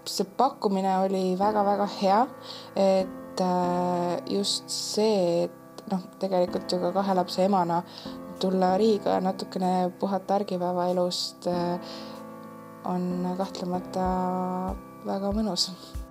see pakkumine oli väga-väga hea, et just see, et tegelikult ju ka 2 lapse emana tulla Riiga natukene puhata argipäeva elust on kahtlemata väga mõnus.